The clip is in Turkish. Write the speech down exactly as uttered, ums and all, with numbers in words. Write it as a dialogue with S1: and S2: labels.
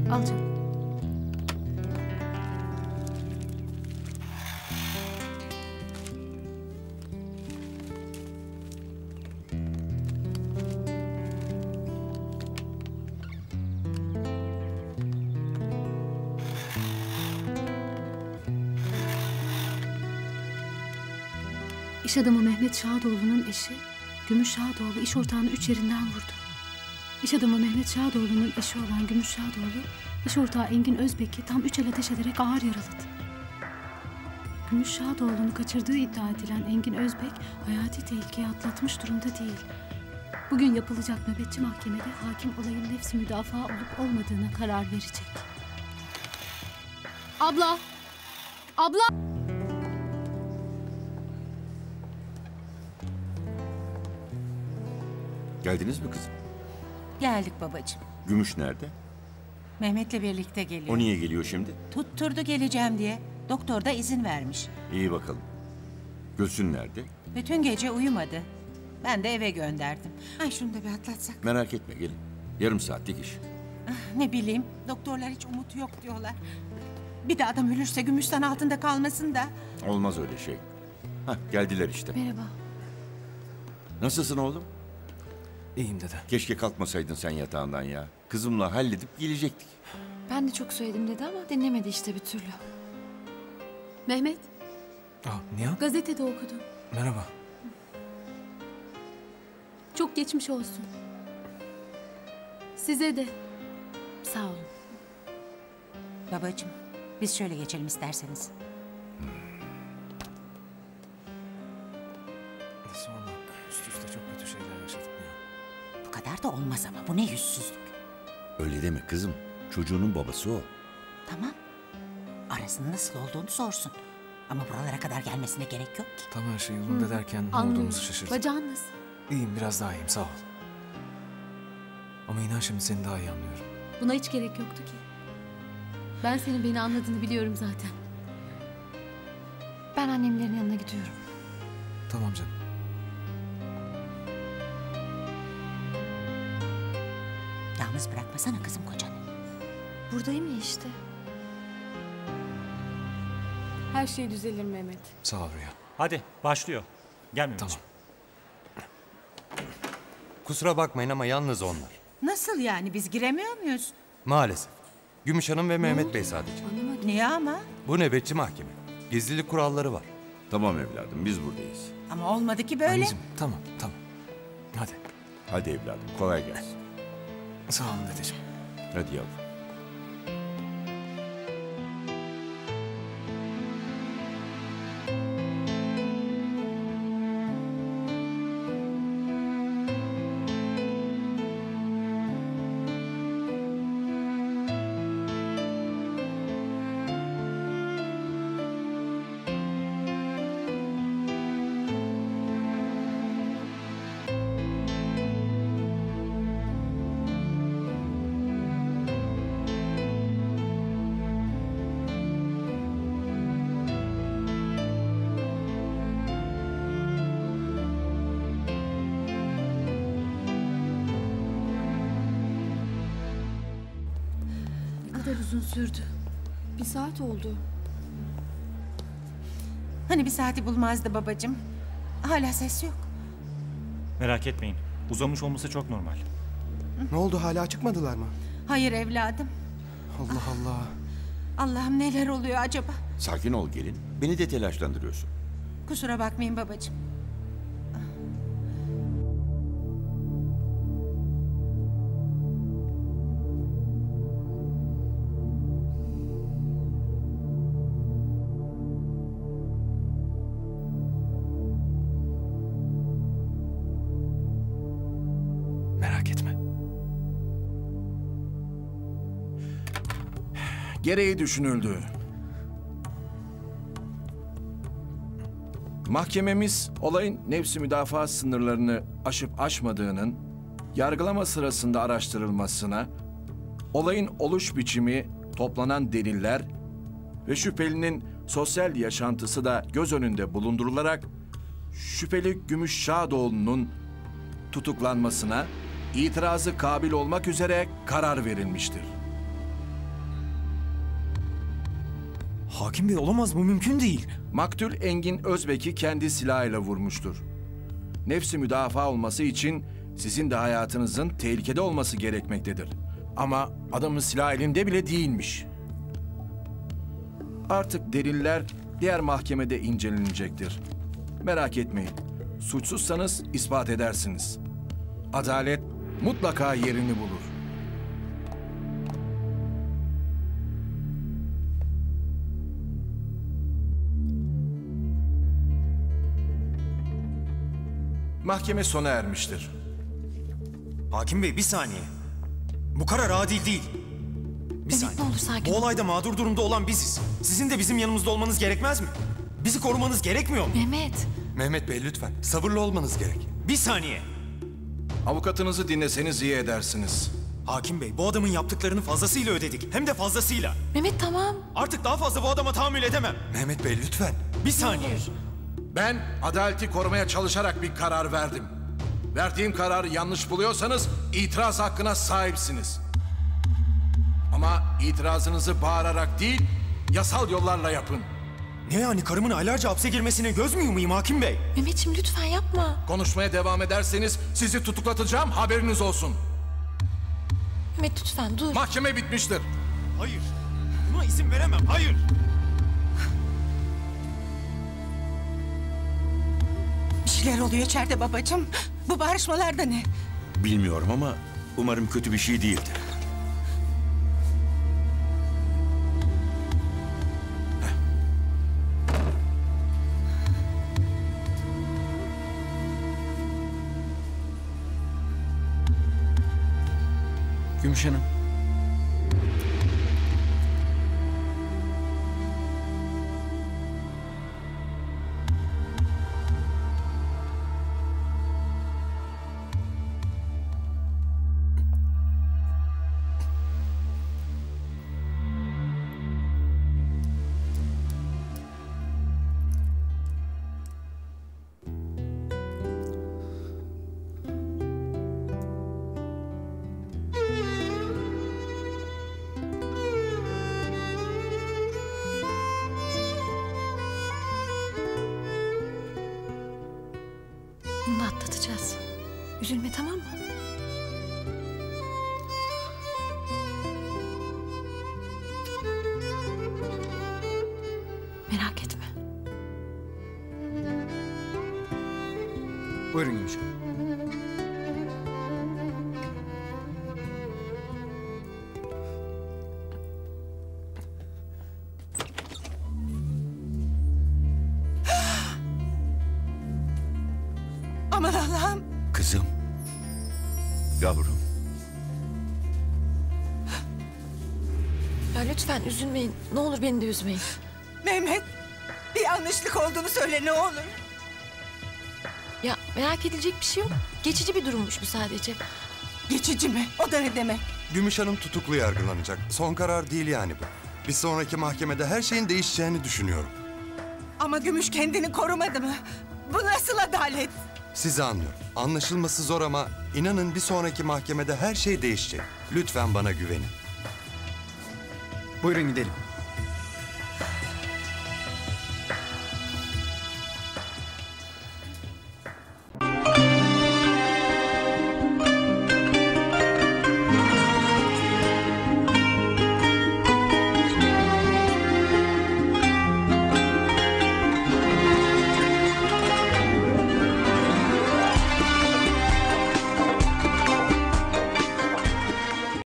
S1: Al canım. İş adamı Mehmet Şadoğlu'nun eşi, Gümüş Şadoğlu iş ortağını üç yerinden vurdu. İş adamı Mehmet Şadoğlu'nun eşi olan Gümüş Şadoğlu, iş ortağı Engin Özbek'i tam üç el ateş ederek ağır yaraladı. Gümüş Şadoğlu'nu kaçırdığı iddia edilen Engin Özbek, hayati tehlikeyi atlatmış durumda değil. Bugün yapılacak nöbetçi mahkemede hakim olayın nefsi müdafaa olup olmadığına karar verecek. Abla! Abla!
S2: Geldiniz mi kızım?
S3: Geldik babacığım.
S2: Gümüş nerede?
S3: Mehmet'le birlikte geliyor.
S2: O niye geliyor şimdi?
S3: Tutturdu geleceğim diye. Doktor da izin vermiş.
S2: İyi bakalım. Gülsün nerede?
S3: Bütün gece uyumadı. Ben de eve gönderdim. Ay şunu da bir atlatsak.
S2: Merak etme gelin. Yarım saatlik iş.
S3: Ah, ne bileyim, doktorlar hiç umut yok diyorlar. Bir de adam ölürse Gümüş'ten altında kalmasın da.
S2: Olmaz öyle şey. Hah geldiler işte.
S1: Merhaba.
S2: Nasılsın oğlum?
S4: İyiyim dede.
S2: Keşke kalkmasaydın sen yatağından ya. Kızımla halledip gelecektik.
S1: Ben de çok söyledim dedi ama dinlemedi işte bir türlü. Mehmet,
S4: Aa, Nihan?
S1: gazetede okudum.
S4: Merhaba.
S1: Çok geçmiş olsun. Size de. Sağ olun.
S3: Babacığım, biz şöyle geçelim isterseniz.
S4: Sonra üst üste çok kötü şeyler yaşadık Nihan.
S3: Bu kadar da olmaz ama bu ne yüzsüzlük.
S2: Öyle deme kızım. Çocuğunun babası o.
S3: Tamam. Arasının nasıl olduğunu sorsun. Ama buralara kadar gelmesine gerek yok ki.
S4: Tam her şey yolunda derken ne
S1: Anlıyorum.
S4: olduğumuzu şaşırdık.
S1: Bacağın nasıl?
S4: İyiyim, biraz daha iyiyim, sağ ol. Ama inan şimdi seni daha iyi anlıyorum.
S1: Buna hiç gerek yoktu ki. Ben senin beni anladığını biliyorum zaten. Ben annemlerin yanına gidiyorum.
S4: Tamam canım.
S3: Yalnız bırakmasana kızım kocanı.
S1: Buradayım ya işte. Her şey düzelir Mehmet.
S4: Sağ ol Rüya.
S5: Hadi başlıyor. Gel Mehmetciğim.
S4: Tamam.
S6: Kusura bakmayın ama yalnız onlar.
S3: Nasıl yani, biz giremiyor muyuz?
S6: Maalesef. Gümüş Hanım ve Mehmet Bey sadece.
S1: Anlamadım.
S3: Niye ama?
S6: Bu nöbetçi mahkeme. Gizlilik kuralları var.
S2: Tamam evladım biz buradayız.
S3: Ama olmadı ki böyle.
S4: Anneciğim, tamam, tamam. Hadi.
S2: Hadi evladım kolay gelsin.
S4: Sağ olun dedeciğim.
S2: Hadi yavrum.
S1: Ne kadar uzun sürdü. Bir saat oldu.
S3: Hani bir saati bulmazdı babacığım. Hala ses yok.
S5: Merak etmeyin. Uzamış olması çok normal.
S7: Ne oldu, hala çıkmadılar mı?
S3: Hayır evladım.
S7: Allah Allah.
S3: Allah'ım neler oluyor acaba?
S2: Sakin ol gelin. Beni de telaşlandırıyorsun.
S3: Kusura bakmayın babacığım.
S4: Merak etme.
S8: Gereği düşünüldü. Mahkememiz olayın nefsi müdafaa sınırlarını aşıp aşmadığının yargılama sırasında araştırılmasına, olayın oluş biçimi, toplanan deliller ve şüphelinin sosyal yaşantısı da göz önünde bulundurularak şüpheli Gümüş Şadoğlu'nun tutuklanmasına itirazı kabil olmak üzere karar verilmiştir.
S4: Hakim Bey olamaz, bu mümkün değil.
S8: Maktul Engin Özbek'i kendi silahıyla vurmuştur. Nefsi müdafaa olması için sizin de hayatınızın tehlikede olması gerekmektedir. Ama adamın silah elinde bile değilmiş. Artık deliller diğer mahkemede incelenecektir. Merak etmeyin. Suçsuzsanız ispat edersiniz. Adalet mutlaka yerini bulur. Mahkeme sona ermiştir.
S4: Hakim Bey bir saniye. Bu karar adil değil. Bir saniye.
S9: ne olur sakin
S4: Bu
S9: ol.
S4: olayda mağdur durumda olan biziz. Sizin de bizim yanımızda olmanız gerekmez mi? Bizi korumanız gerekmiyor mu?
S9: Mehmet.
S6: Mehmet Bey lütfen sabırlı olmanız gerek.
S4: Bir saniye.
S8: Avukatınızı dinleseniz iyi edersiniz.
S4: Hakim Bey, bu adamın yaptıklarını fazlasıyla ödedik. Hem de fazlasıyla.
S9: Mehmet tamam.
S4: Artık daha fazla bu adama tahammül edemem.
S6: Mehmet Bey lütfen.
S4: Bir saniye.
S8: Ben adaleti korumaya çalışarak bir karar verdim. Verdiğim kararı yanlış buluyorsanız itiraz hakkına sahipsiniz. Ama itirazınızı bağırarak değil, yasal yollarla yapın.
S4: Ne yani, karımın aylarca hapse girmesine göz mü yumayım Hakim Bey?
S9: Mehmetciğim lütfen yapma.
S8: Konuşmaya devam ederseniz sizi tutuklatacağım, haberiniz olsun.
S9: Mehmet lütfen dur.
S8: Mahkeme bitmiştir.
S4: Hayır. Buna izin veremem, hayır.
S3: Bir şeyler oluyor içeride babacığım. Bu bağırışmalar da ne?
S2: Bilmiyorum ama umarım kötü bir şey değildir.
S7: Gümüş Hanım.
S9: Bunu da atlatacağız. Üzülme tamam mı? Merak etme.
S7: Buyurun Gümüş Hanım.
S3: Aman Allah'ım.
S2: Kızım. Yavrum.
S9: Ya lütfen üzülmeyin. Ne olur beni de üzmeyin.
S3: Mehmet, bir yanlışlık olduğunu söyle ne olur.
S9: Ya merak edilecek bir şey yok. Geçici bir durummuş bu sadece.
S3: Geçici mi? O da ne demek?
S6: Gümüş Hanım tutuklu yargılanacak. Son karar değil yani bu. Bir sonraki mahkemede her şeyin değişeceğini düşünüyorum.
S3: Ama Gümüş kendini korumadı mı? Bu nasıl adalet?
S6: Sizi anlıyorum. Anlaşılması zor ama inanın bir sonraki mahkemede her şey değişecek. Lütfen bana güvenin.
S7: Buyurun gidelim.